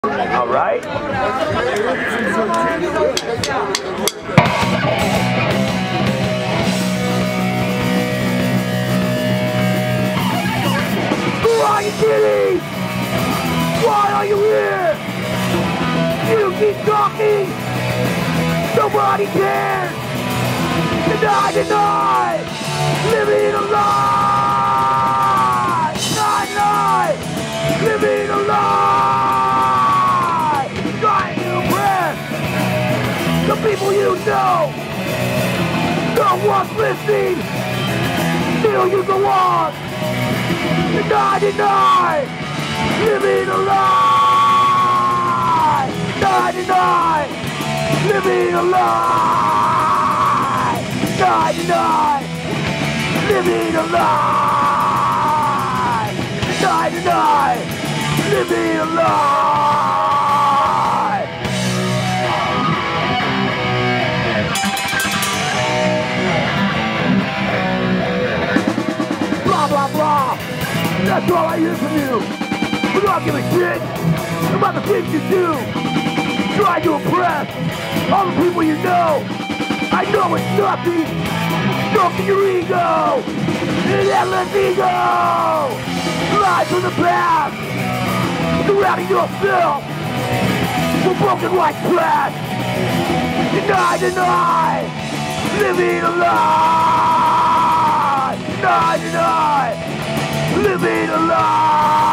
All right. Who are you kidding? Why are you here? You keep talking. Nobody cares. Deny. Living a lie. Deny. Living a lie. Trying to impress the people you know. No one's listening. Still you go on. Deny. Living a lie. Deny. Living a lie. Deny. Living a lie. Deny. Living a lie. Blah, blah, blah. That's all I hear from you. We don't give a shit about the things you do. Try to impress all the people you know. I know it's nothing. Stroking your ego. An endless ego. Lies from the past. Surrounding yourself with broken white trash. Deny. Living a lie. Deny. Living a lie.